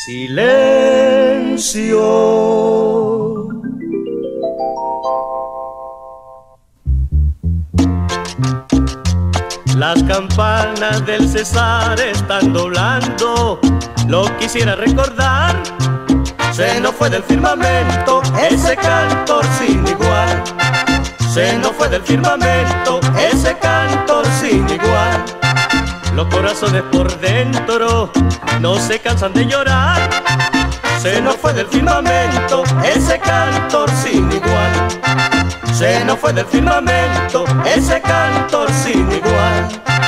Silencio. Las campanas del César están doblando, lo quisiera recordar. Se nos fue del firmamento ese cantor sin igual. Se nos fue del firmamento ese cantor sin igual. Los corazones por dentro no se cansan de llorar. Se nos fue del firmamento ese cantor sin igual. Se nos fue del firmamento ese cantor sin igual.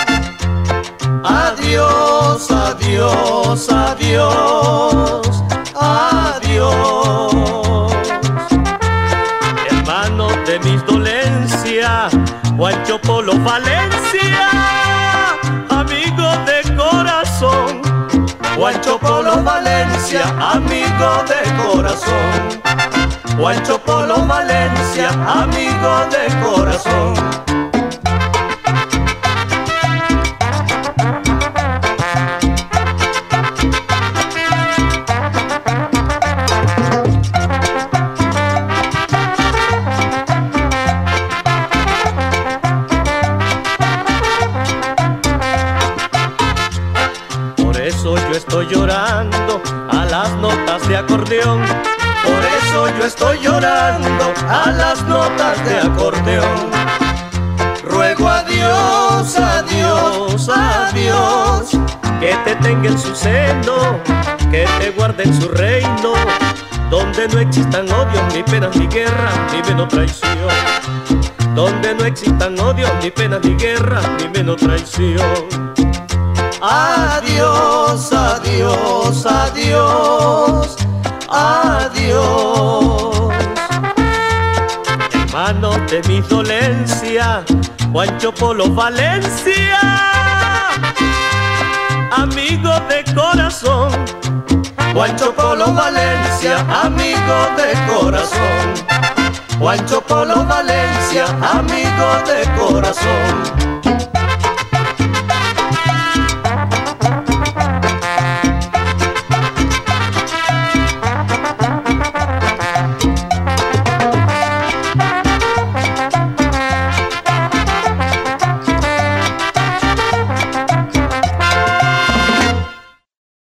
Adiós, adiós, adiós, adiós. Hermano de mis dolencias, Juancho Polo Valencia, amigo de corazón. Juancho Polo Valencia, amigo de corazón. Juancho Polo Valencia, amigo de corazón. Por eso yo estoy llorando a las notas de acordeón. Por eso yo estoy llorando a las notas de acordeón. Ruego a Dios, a Dios, a Dios, que te tenga en su seno, que te guarde en su reino, donde no existan odios, ni penas, ni guerra, ni menos traición. Donde no existan odios, ni penas, ni guerra, ni menos traición. Adiós, adiós, adiós, adiós. Hermano de mi dolencia, Juancho Polo Valencia, amigo de corazón. Juancho Polo Valencia, amigo de corazón. Juancho Polo Valencia, amigo de corazón.